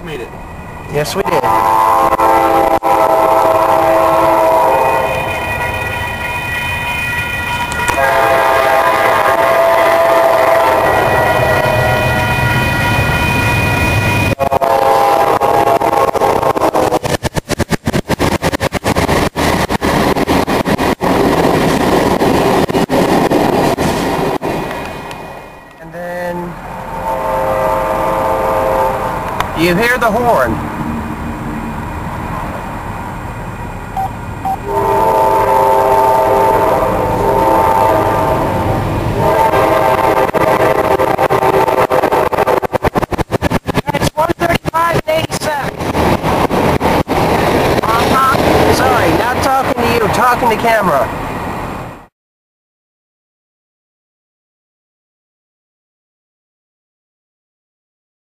made it. Yes, we did. And then you hear the horn. It's 1:35 and 80 seconds. Sorry, not talking to you, talking to camera.